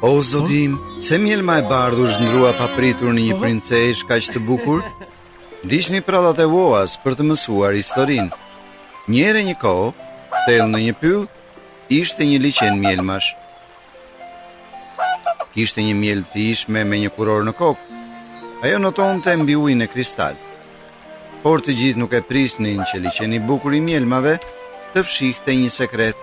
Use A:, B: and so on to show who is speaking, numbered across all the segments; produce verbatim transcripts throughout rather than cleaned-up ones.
A: O, zotim, se mjelma e bardhur zhndrua papritur në një princesh kaq të bukur? Ndiqni prallat e Voas për të mësuar historinë. Një herë një kohë, thellë në një pyll, ishte një liçen mjelmash. Kishte një mjel të ishme me një kuror në kokë. Ajo notonte mbi ujin e kristal. Por të gjithë nuk e prisnin që liçeni i bukur i mjelmave të fshihte një sekret.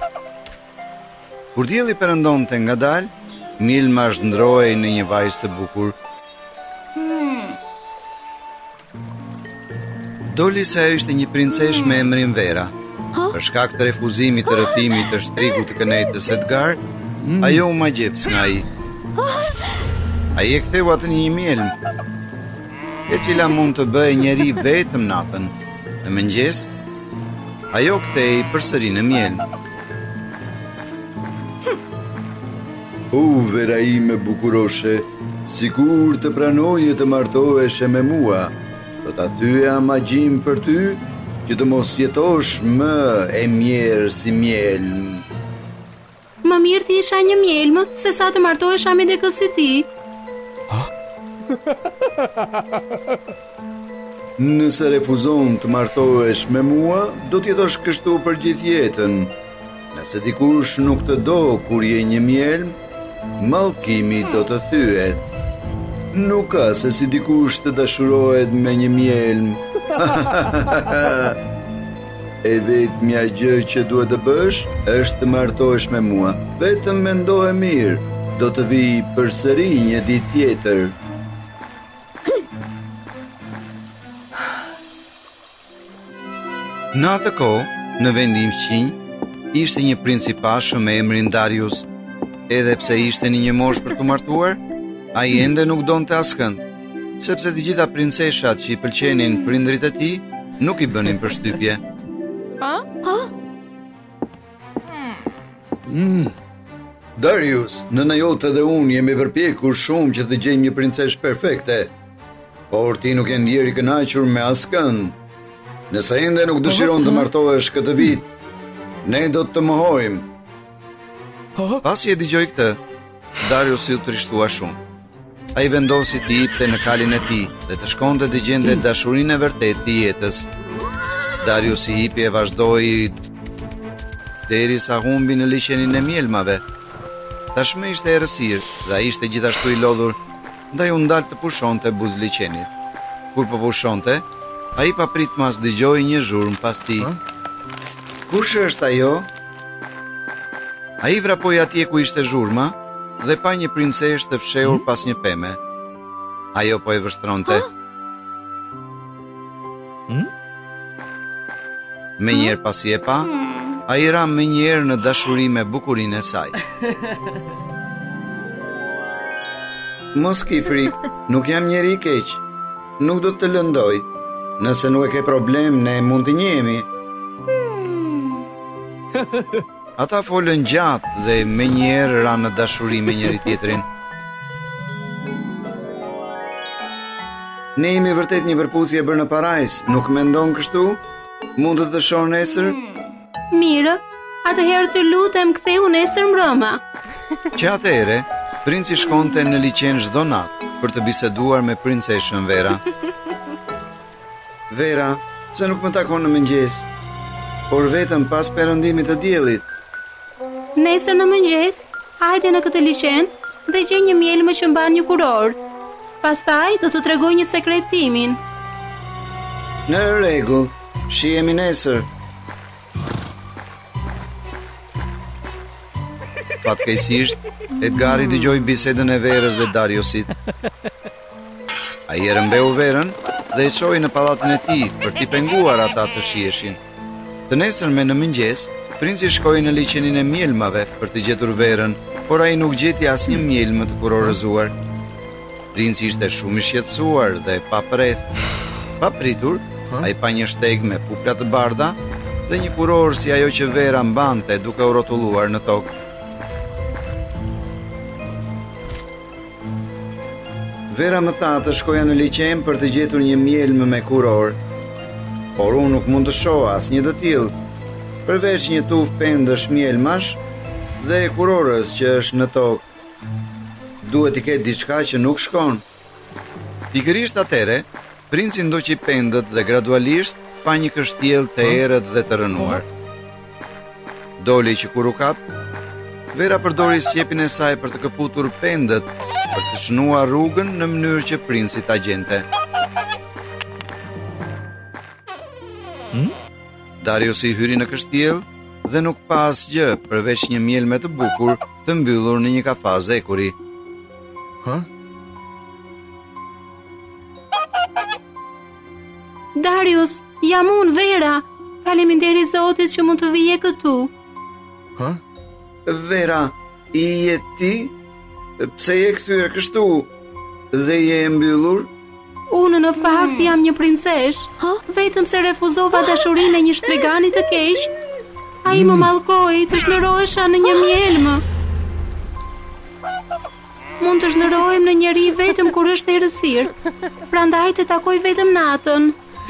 A: Kur dielli perëndonte ngadalë, mjelma zhndrohej në një vajzë të bukur. Hmm. Doli se ajo ishte një princesh me emrin Vera. Ha? Për shkak të refuzimit të rrëfimit të shtrigut të kënejtës Edgar, hmm. ajo u magjeps nga ai. Ai e ktheu atë në një mjelm, e cila mund të bëjë njeri vetëm natën. Në mëngjes, ajo kthehej përsëri në mjelm.
B: O, Vera ime bukuroshe, sikur të pranoje të martoheshe me mua, do ta thyja magjin për ty, që të mos jetosh më e mjerë si mjelm.
C: Më mirë ti isha një mjelmë, se sa të martohesha me dikë si ti.
B: Ha? Nëse refuzon të martohesh me mua, do të jetosh kështu për gjithë jetën. Nëse dikush nuk të do kur je një mjelm, mallkimi do të thyet. Nuk ka se si dikush të dashurohet me një mjelm. E vetmja gjë që duhet të bësh është të martohesh me mua. Vetëm mendoje mirë, do të vi përsëri një ditë tjetër.
A: Në atë kohë, në vendin fqinj, ishte një princ i pashëm me emrin Darius. Edhe pse ishte në një moshë për të martuar, ai ende nuk donte askënd, sepse të gjitha princeshat që i pëlqenin prindrit e tij nuk i bënin përshtypje.
C: Ha? Ha?
B: Mm. Darius, nëna jote dhe unë jemi përpjekur shumë që të gjejmë një princesh perfekte, por ti nuk je ndjer i kënaqur me askënd. Nëse ende nuk dëshiron të martohesh këtë vit, ne do të të mohojmë.
A: Pasi e dëgjoi këtë, Darius u trishtua shumë. Ai vendosi të hipte në kalin e tij dhe të shkonte të gjente dashurinë e vërtetë të jetës. Darius i hipi e vazhdoi derisa humbi në liçenin e mjelmave. Tashmë ishte errësirë dhe ai ishte gjithashtu i lodhur, ndaj u ndal të pushonte buz liçenit. Kur po pushonte, ai papritmas dëgjoi një zhurmë pas tij.
B: Kush është ajo?
A: Ai vrapoi atje ku ishte zhurma dhe pa një princesh të fshehur pas një peme. Ajo po e vështronte.
B: Hmm?
A: Me njerë pasi e pa, ai ra me njerë në dashuri me bukurinë e saj.
B: Mos ki frik, nuk jam njeri i keq. Nuk do të lëndoj. Nëse nuk e ke problem, ne mund të njehemi.
A: Ata folën gjatë dhe me njerë ra në dashuri me njëri tjetrin.
B: Ne jemi vërtet një përputhje bërë në parajs, nuk mendon kështu? Mund të të shoh nesër?
C: Mirë, atëherë të lutem ktheu nesër mbrëma.
A: Që atëherë, princi shkonte në liçen çdo natë për të biseduar me princeshën Vera.
B: Vera, pse nuk më takon në mëngjes, por vetëm pas perëndimit të diellit?
C: Nesër në mëngjes, hajde në këtë liçen dhe gjej një mjelmë që mban një kuror. Pastaj do të tregoj një sekret timin.
B: Në rregull, shihemi nesër.
A: Fatkeqësisht, Edgari dëgjoi bisedën e Verës dhe Dariusit. Ai e rëmbeu Verën dhe e çoi në pallatin e tij për t'i penguar ata të shiheshin. Të nesërme në mëngjes, princi shkoi në liçenin e mjelmave për të gjetur Verën, por ai nuk gjeti asnjë mjelmë të kurorëzuar. Princi ishte shumë i shqetësuar dhe pa preth. Pa pritur, ai pa një shteg me pupla të bardha dhe një kuror si ajo që Vera mbante duke u rrotulluar në tokë.
B: Vera më tha të shkoja në liçen për të gjetur një mjelmë me kuror, por unë nuk mund të shoh asnjë të tillë, përveç një tufë pendësh mjelmash dhe kurorës që është në tokë.
A: Duhet i ketë diçka që nuk shkon. Pikërisht atëre, princi ndoqi pendët dhe gradualisht pa një kështjell të errët dhe të rënuar. Doli që kur u kap, Vera përdori sjepin e saj për të këputur pendët, për të shënuar rrugën në mënyrë që princi ta gjente. Hmm? Dariusi hyri në kështjell dhe nuk pa asgjë përveç një mjelme të bukur të mbyllur në një kafaz ekuri.
B: Ha?
C: Darius, jam unë Vera. Faleminderit Zotit që mund të vije këtu.
B: Ha?
A: Vera, i je ti? Pse je kthyer kështu? Dhe je e mbyllur?
C: Unë në fakt jam një princesh, vetëm se refuzova dashurinë e një shtrigani të keq. Ai më mallkoi të zhndrohesha në një mjelmë. Mund të zhndrohem në njeri vetëm kur është errësirë, prandaj të takoj vetëm natën.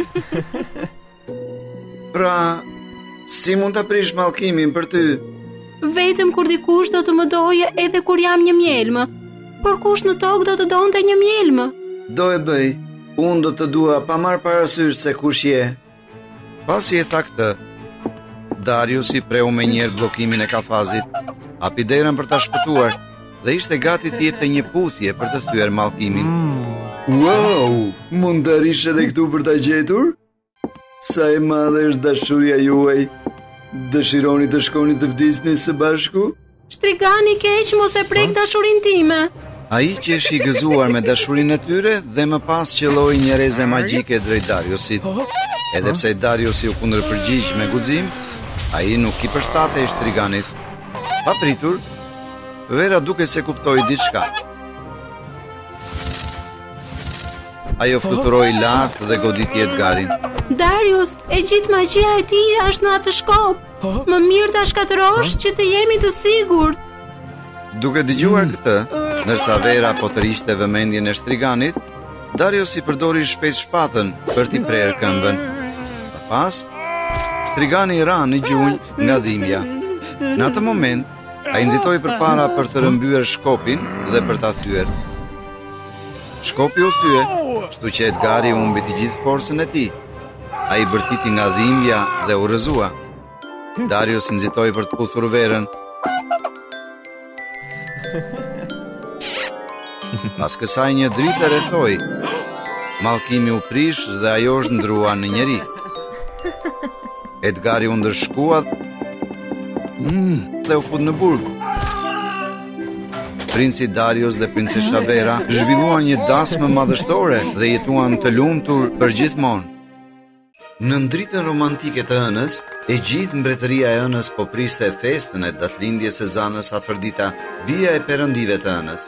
A: Pra, si mund ta prish mallkimin për ty?
C: Vetëm kur dikush do të më doje edhe kur jam një mjelmë, por kush në tokë do të donte një mjelmë?
A: Do e bëj, unë do të dua pa marrë parasysh se kush je. Pasi e tha këtë, Darius i preu me njerë blokimin e kafazit, hapi derën për ta shpëtuar dhe ishte gati të jepte një puthje për të thyer mallkimin.
B: Wow, mund të rish edhe këtu për ta gjetur? Sa e madhe është dashuria juaj. Dëshironi të shkoni të vdisni së bashku?
C: Shtrigani keq mos e prek dashurinë time.
A: Ai që është i gëzuar me dashurinë e tyre dhe më pas qelloi një reze magjike drejt Dariusit. Edhe pse Dariusi u kundërpërgjigj me guxim, ai nuk i përshtatej shtriganit. Pa pritur, Vera duke se kuptoi diçka. Ajo fluturoi lart dhe goditi Edgarin.
C: Darius, e gjithë magjia e tij është në atë shkop. Më mirë ta shkatërosh që të jemi të sigurt.
A: Duke dëgjuar këtë, ndërsa Vera po të rishte vëmendjen e shtriganit, Darius i përdori shpejt shpatën për t'i prerë këmbën. Më pas, shtrigani ra në gjunjë nga dhimbja. Në atë moment, ai nxitoi përpara për të rrëmbyer shkopin dhe për ta thyer. Shkopi u thye, kështu që Edgari humbi të gjithë forcën e tij. Ai bërtiti nga dhimbja dhe u rrëzua. Darius nxitoi për të puthur Verën. Pas kësaj një dritë rrethoi. Mallkimi u prish dhe ajo është ndrua në njeri. Edgari u ndërshkua dhe u fut në burg. Princi Darius dhe princesha Vera zhvilluan një dasmë madhështore dhe jetuan të lumtur përgjithmonë. Në ndritën romantike të ënës, e gjithë mbretëria e ënës po priste festën e datëlindjes së zanës Afrodita, bija e perëndive të ënës.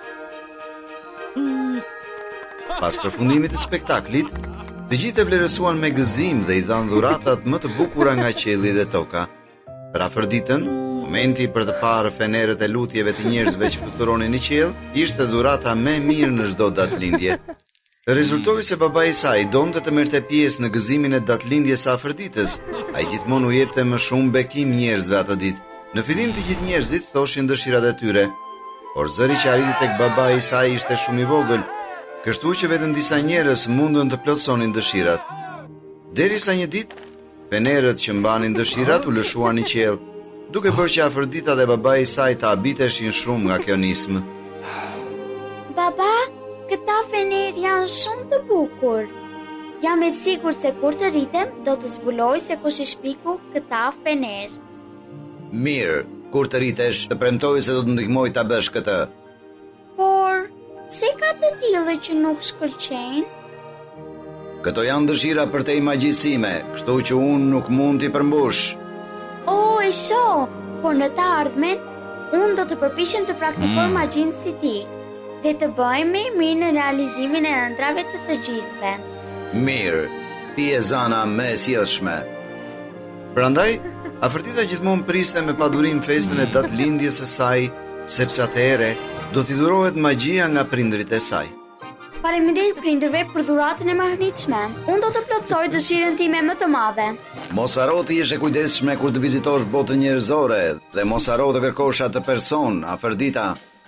A: Pas përfundimit të spektaklit, të gjithë e vlerësuan me gëzim dhe i dhanë dhuratat më të bukura nga qielli dhe toka. Për Afroditën, momenti për të parë fenerët e lutjeve të njerëzve që fluturonin në qiell ishte dhurata më e mirë në çdo datëlindje. Rezultoi se babai i saj donte të merrte pjesë në gëzimin e datëlindjes së Afroditës. Ai gjithmonë u jepte më shumë bekim njerëzve atë ditë. Në fillim të gjithë njerëzit thoshin dëshirat e tyre, por zëri që arriti tek babai i saj ishte shumë i vogël, kështu që vetëm disa njerëz mundën të plotësonin dëshirat. Derisa një ditë, fenerët që mbanin dëshirat u lëshuan në qiell, duke bërë që Afrodita dhe babai i saj të habiteshin shumë nga kjo nismë.
D: Baba, këta fener janë shumë të bukur. Jam e sigurt se kur të rritem, do të zbuloj se kush i shpiku këta fener.
A: Mirë, kur të rritesh, të premtoj se do të ndihmoj ta bësh këtë.
D: Por, pse ka të tillë që nuk shkëlqejnë?
A: Këto janë dëshira për te imagjisime, kështu që unë nuk mund t'i përmbush.
D: O, e shoh, por në të ardhmen, unë do të përpiqem të praktikoj mm. magjinë si ti, dhe të bëjmë mirë në realizimin e ëndrave të të gjithëve.
A: Mirë, ti e zana më e sjellshme. Prandaj, Afrodita gjithmonë priste me padurim festën e datëlindjes së saj, sepse atëherë do t'i dhurohet magjia nga prindrit e saj.
D: Faleminderit prindërve për dhuratën e mahnitshme. Unë do të plotësoj dëshirën time më të madhe.
A: Mos haro të jesh e kujdesshme kur të vizitosh botën njerëzore dhe mos haro të kërkosh atë person, Afrodita.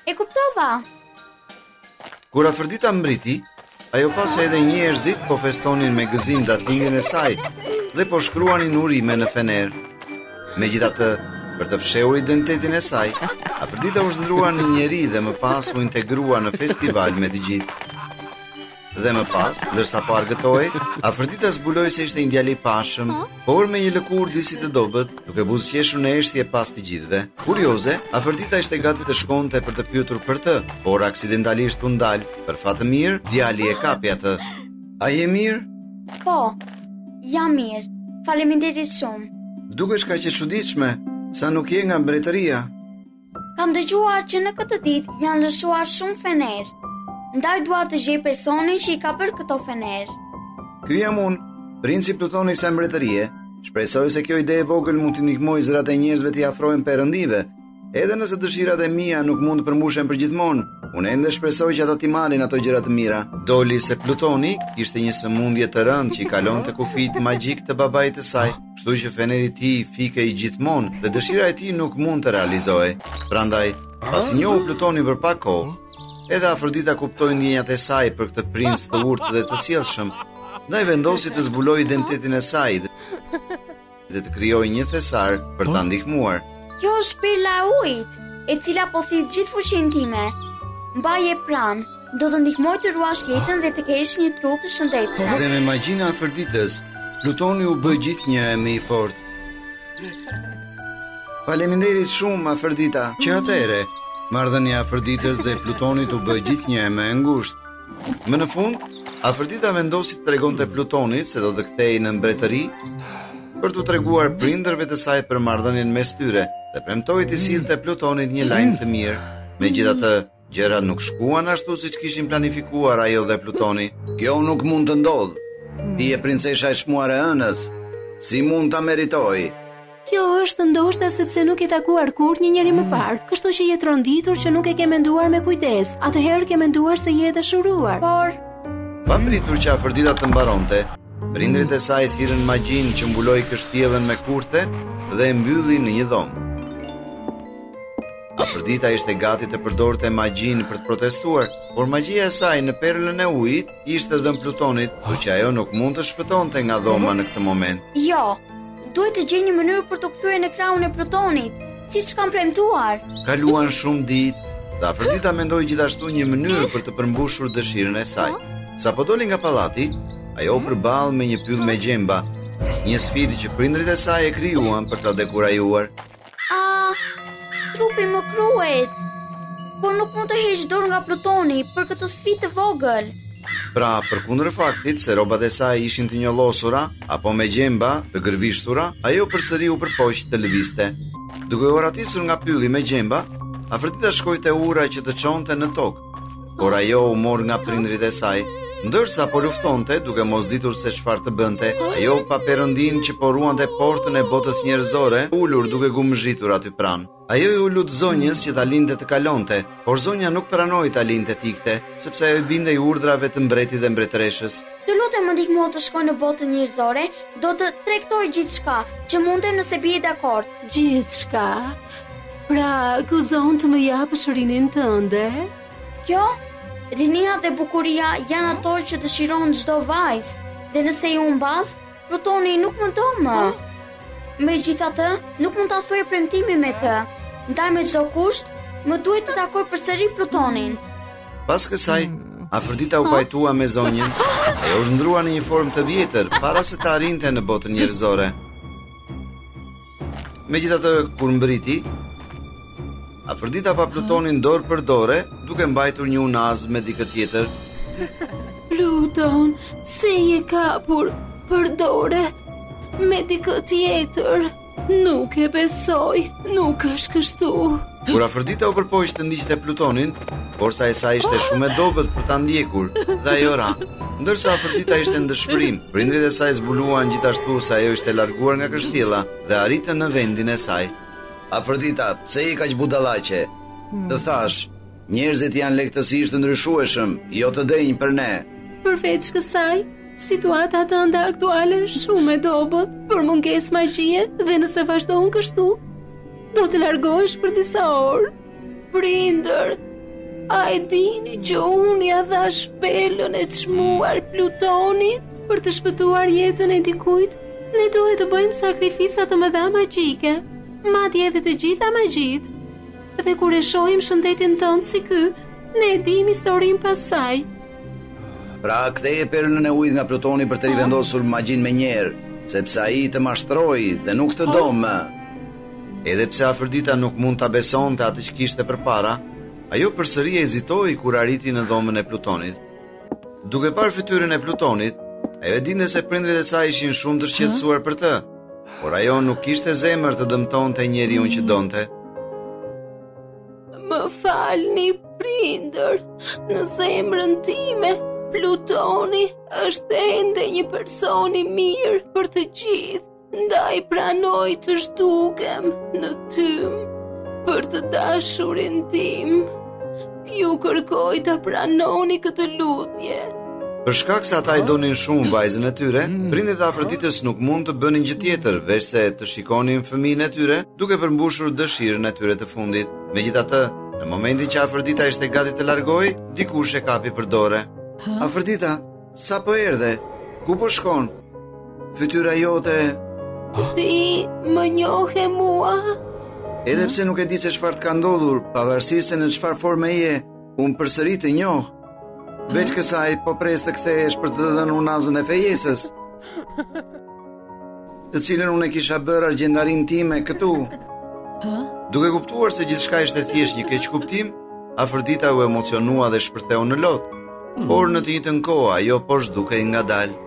D: E kuptova.
A: Kur Afrodita mbriti, ajo pa se edhe njerëzit po festonin me gëzim datëlindjen e saj dhe po shkruanin urime në fener. Megjithatë, për të fshehur identitetin e saj, Afrodita u zhndrua në njeri dhe më pas u integrua në festival me të gjithë. Dhe më pas, ndërsa po argëtoi, Afrodita zbuloi se ishte një djalë i pashëm, por me një lëkurë disi të dobët, duke buzëqeshur në eshtje pas të gjithëve. Kurioze, Afrodita ishte gati të shkonte për të pyetur për të, por aksidentalisht u ndal. Për fat të mirë, djali e kapi atë. A je mirë?
D: Po, jam mirë. Faleminderit shumë.
A: Dukesh kaq e çuditshme, sa nuk je nga mbretëria.
D: Kam dëgjuar që në këtë ditë janë lëshuar shumë fener. Ndaj dua të gjej personin që i ka bërë këto fener.
A: Ky jam unë, princi Plutoni i kësaj mbretërie. Shpresoj se kjo ide e vogël mund t'i ndihmojë zërat e njerëzve t'i afrohen perëndive. Edhe nëse dëshirat e mia nuk mund të përmbushen përgjithmonë, unë ende shpresoj që ata t'i marrin ato gjëra të mira. Doli se Plutoni kishte një sëmundje të rëndë që i kalonte kufijt magjik të babait të saj, kështu që feneri i tij fikej gjithmonë dhe dëshira e tij nuk mund të realizohej. Prandaj, pasi njohu Plutonin për pak kohë, edhe Afrodita kuptoi ndjenjat e saj për këtë princ të urtë dhe të sjellshëm, ndaj vendosi të zbulojë identitetin e saj dhe të krijojë një thesar për ta ndihmuar.
D: Kjo është shpirla e ujit, e cila po thith gjithë fuqinë time. Mbaje pranë, do të ndihmoj të ruash jetën dhe të kesh një trup të shëndetshëm.
A: Dhe me magjinë e Afroditës, Plutoni u bë gjithnjë më i fortë. Faleminderit shumë Afrodita, që atëre marrëdhënia e Afroditës dhe Plutonit u bë gjithnjë më e ngushtë. Më në fund, Afrodita vendosi të tregonte Plutonit se do të kthehej në mbretëri për të treguar prindërve të saj për marrëdhënien mes tyre dhe premtoi të sillte Plutonit një lajm të mirë. Megjithatë, gjërat nuk shkuan ashtu siç kishin planifikuar ajo dhe Plutoni.
B: Kjo nuk mund të ndodhë. Ti je princesha e çmuar e ënës. Si mund ta meritoj?
C: Kjo është ndoshta sepse nuk e takuar kurrë një njeri më parë, kështu që je tronditur që nuk e ke menduar me kujdes. Atëherë ke menduar se je dashuruar.
D: Por,
A: pa pritur që Afrodita të mbaronte, prindrit e saj thirrën magjin që mbuloi kështjellën me kurthe dhe e mbylli në një dhomë. Afrodita ishte gati të përdorte magjin për të protestuar, por magjia e saj në perlën e ujit ishte dhënë Plutonit, por që ajo nuk mund të shpëtonte nga dhoma në këtë moment.
D: jo, duhet të gjej një mënyrë për të kthyer në krahun e Plutonit, siç kam premtuar.
A: Kaluan shumë ditë, dhe Afrodita mendoi gjithashtu një mënyrë për të përmbushur dëshirën e saj. Sa po doli nga pallati, ajo u përball me një pyll me gjemba, një sfidë që prindrit e saj e krijuan për ta dekurajuar.
D: A, trupi më kruhet. Por nuk mund të heq dorë nga Plutoni për këtë sfidë të vogël.
A: Pra, përkundër faktit se rrobat e saj ishin të njollosura apo me gjemba të gërvishtura, ajo përsëri u përpoq të lëvizte. Duke u ratisur nga pylli me gjemba, Afrodita shkoi te ura që të çonte në tokë, por ajo u mor nga prindrit e saj. Ndërsa po luftonte, duke mos ditur se çfarë të bënte, ajo pa perëndin që po ruante portën e botës njerëzore, ulur duke gumzhitur aty pranë. Ajo i u lut zonjës që ta linte të kalonte, por zonja nuk pranoi ta linte tikte, sepse ajo bindej urdhrave të mbretit dhe mbretëreshës.
D: Të lutem më ndihmo të shkoj në botën njerëzore, do të tregtoj gjithçka që mundem nëse bie dakord.
C: Gjithçka? Pra, gëzon të më japësh rinin tënde?
D: Kjo? Rinia dhe bukuria janë ato që dëshiron çdo vajzë, dhe nëse ju mbas, Plutoni nuk më do më. Megjithatë, nuk mund ta thuaj premtimin me të. Ndaj me çdo kusht, më duhet të takoj përsëri Plutonin.
A: Pas kësaj, Afrodita u pajtua me zonjën, e u zhndrua në një formë të vjetër para se të arrinte në botën njerëzore. Megjithatë, kur mbriti, Afrodita pa Plutonin dorë për dore, duke mbajtur një unaz me dikë tjetër.
C: Pluton, pse je kapur për dore me dikë tjetër? Nuk e besoj, nuk është kështu.
A: Kur Afrodita u përpoq të ndiqte Plutonin, forca e saj ishte shumë e dobët për ta ndjekur, dhe ajo ra. Ndërsa Afrodita ishte në dëshpërim, prindrit e saj zbuluan gjithashtu se ajo ishte larguar nga kështjella dhe arritën në vendin e saj.
B: Afrodita, pse je kaq budallaqe? Të thash, njerëzit janë lehtësisht të ndryshueshëm, jo të denj për ne.
C: Përveç kësaj, situata tënde aktuale është shumë e dobët për mungesë magjie dhe nëse vazhdon kështu, do të largohesh për disa orë. Prindër, A e dini që unë ja dha shpelën e çmuar Plutonit për të shpëtuar jetën e dikujt? Ne duhet të bëjmë sakrifisa të mëdha magjike, madje edhe të gjitha magjit. Dhe kur e shohim shëndetin tënd si ky, ne e dim historinë pas saj.
A: Pra ktheje perlën e ujit nga Plutoni për të rivendosur magjin me njerë, sepse ai të mashtroi dhe nuk të do më. Edhe pse Afrodita nuk mund ta besonte atë që kishte përpara, ajo përsëri hezitoi kur arriti në dhomën e Plutonit. Duke parë fytyrën e Plutonit, ajo e dinte se prindrit e saj ishin shumë të shqetësuar për të, por ajo nuk kishte zemër të dëmtonte njeriu që donte.
C: Më falni, prindër, në zemrën time, Plutoni është ende një person i mirë për të gjithë, ndaj pranoj të zhdukem në tym për të dashurin tim. Ju kërkoj të pranoni këtë lutje.
A: Për shkak se ata i donin shumë vajzën e tyre, prindërit e Afroditës nuk mund të bënin gjë tjetër veç se të shikonin fëmijën e tyre duke përmbushur dëshirën e tyre të fundit. Megjithatë, në momentin që Afrodita ishte gati të largohej, dikush e kapi për dorë. Afrodita, sa po erdhe? Ku po shkon? Fytyra jote...
C: Ti më njohe mua?
A: Edhe pse nuk e di se çfarë të ka ndodhur, pavarësisht se në çfarë forme je, unë përsëri të njoh. Veç kësaj, po pres të kthehesh për të dhënë unazën e fejesës, të cilën unë e kisha bërë argjendarin time këtu. Duke kuptuar se gjithçka ishte thjesht një keq kuptim, Afrodita u emocionua dhe shpërtheu në lot, por në të njëjtën kohë ajo po zhdukej ngadalë.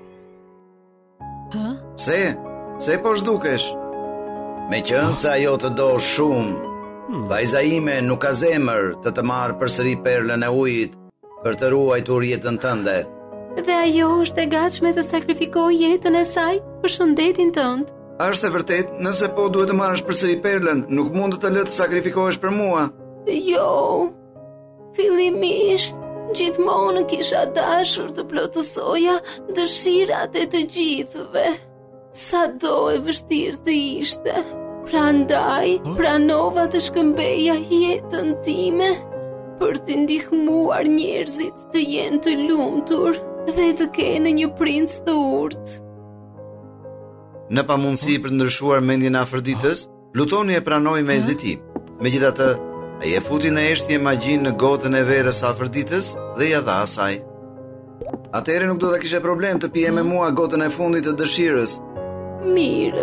A: Pse? Pse po zhdukesh? Me qënë se ajo të do shumë, vajza ime nuk ka zemër të të marrë përsëri perlën e ujit për të ruajtur jetën tënde.
C: Dhe ajo është e gatshme të sakrifikojë jetën e saj për shëndetin tënd.
A: A është e vërtet? Nëse po duhet të marrësh përsëri perlën, nuk mund të të lë të sakrifikohesh për mua.
C: Jo. Fillimisht gjithmonë kisha dashur të plotësoja dëshirat e të gjithëve, sa do e vështirë të ishte. Prandaj, pranova të shkëmbeja jetën time për të ndihmuar njerëzit të jenë të lumtur dhe të kenë një princ të urtë.
A: Në pamundësi për të ndryshuar mendjen e Afroditës, Plutoni e pranoi me hezitim. Megjithatë, ai e futi në eshtje magjinë në gotën e verës së Afroditës dhe ja dha asaj. Atëherë nuk do ta kishe problem të pije me mua gotën e fundit të dëshirës.
C: Mirë.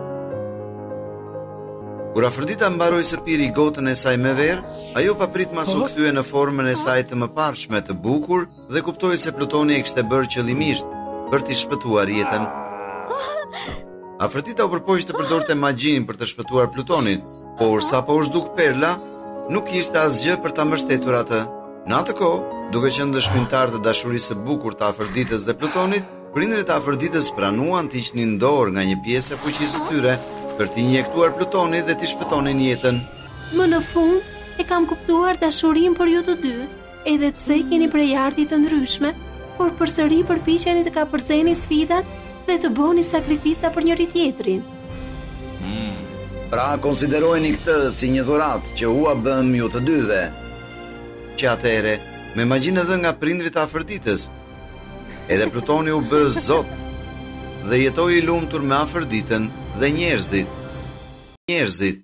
A: Kur Afrodita mbaroi së piri gotën e saj me verë, ajo papritmas u kthye në formën e saj të mëparshme të bukur dhe kuptoi se Plutoni e kishte bërë qëllimisht për t'i shpëtuar jetën. Afrodita u përpoq të përdorte magjin për të shpëtuar Plutonin, por sa po u zhduk perla, nuk kishte asgjë për ta mbështetur atë. Në atë kohë, duke qenë dëshmitar të dashurisë së bukur të Afroditës dhe Plutonit, prindërit e Afroditës pranuan t'i hiqnin dorë nga një pjesë e fuqisë së tyre për t'i injektuar Plutonit dhe t'i shpëtonin jetën.
C: Më në fund, e kam kuptuar dashurinë për ju të dy, edhe pse keni prejardhje të ndryshme, por përsëri përpiqeni të kapërceni sfidat dhe të bëni sakrifisa për njëri tjetrin.
A: Hmm. Pra konsiderojeni këtë si një dhuratë që ua bëm ju të dyve. Që atëre, me magjinë edhe nga prindrit e Afroditës, edhe Plutoni u bë zot dhe jetoi i lumtur me Afroditën dhe njerëzit. Njerëzit